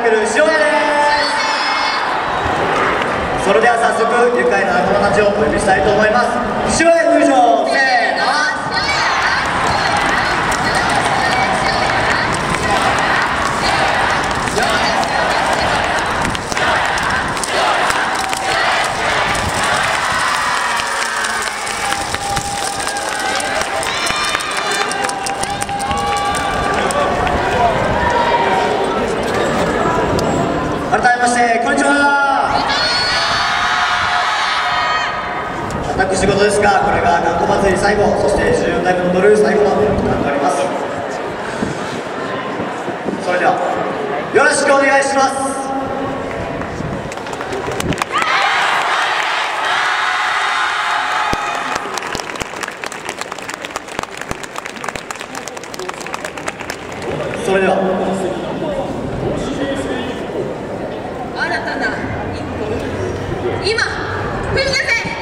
クル塩谷です。それでは早速愉快な仲間たちをお呼びしたいと思います。塩谷入場、せーの。改めましてこんにちは。私事ですが、これが学校祭り最後、そして14代目の踊る最後の演目となっております。それではよろしくお願いします。それでは新たな一歩、今踏み出せ。